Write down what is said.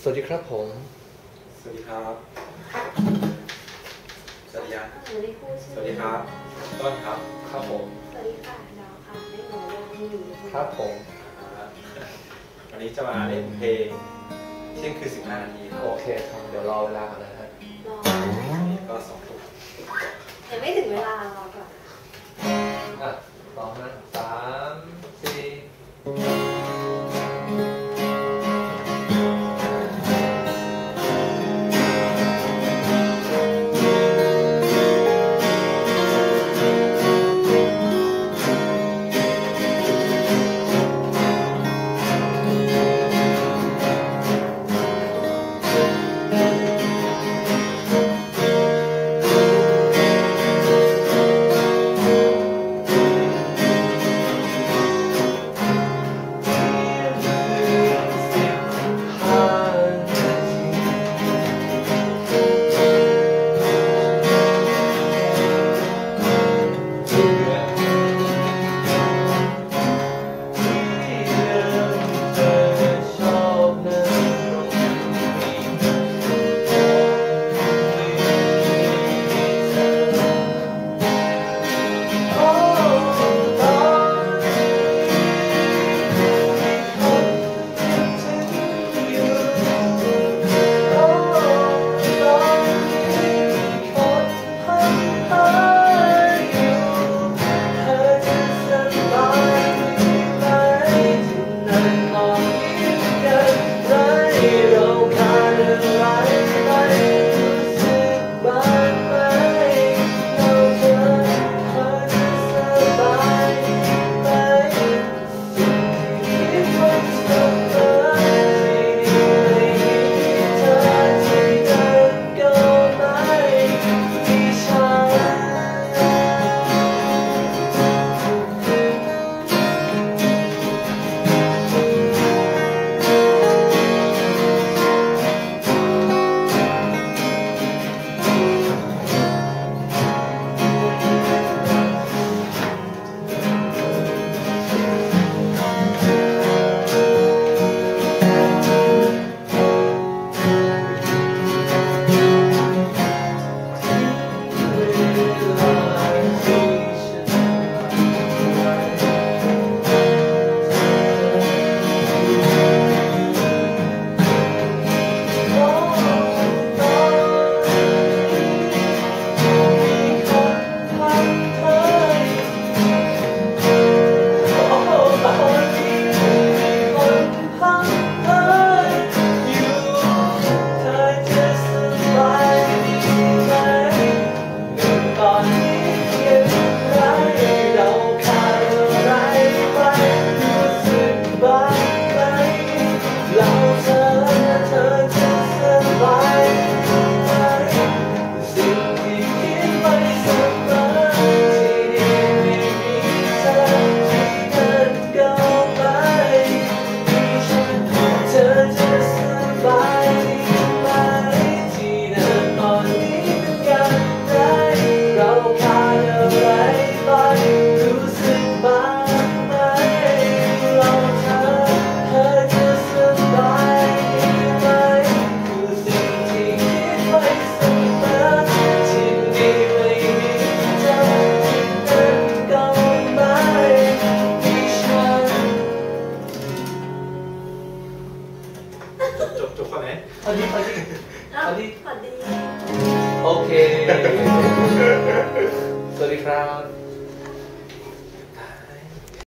สวัสดีครับผมสวัสดีครับสวัสดีครับสวัสดีครูสวัสดีครับต้นครับครับผมสวัสดีค่ะดาวค่ะไม่หนูยังอยู่ครับผมวันนี้จะมาเล่นเพลงเที่ยงคืน15 นาทีโอเคครับเดี๋ยวรอเวลาก่อนนะฮะรอนี่ก็2 ทุ่มยังไม่ถึงเวลารอก่อนรอนะ3 4 จบก่อนไหมพอดีโอเคสวัสดีครับ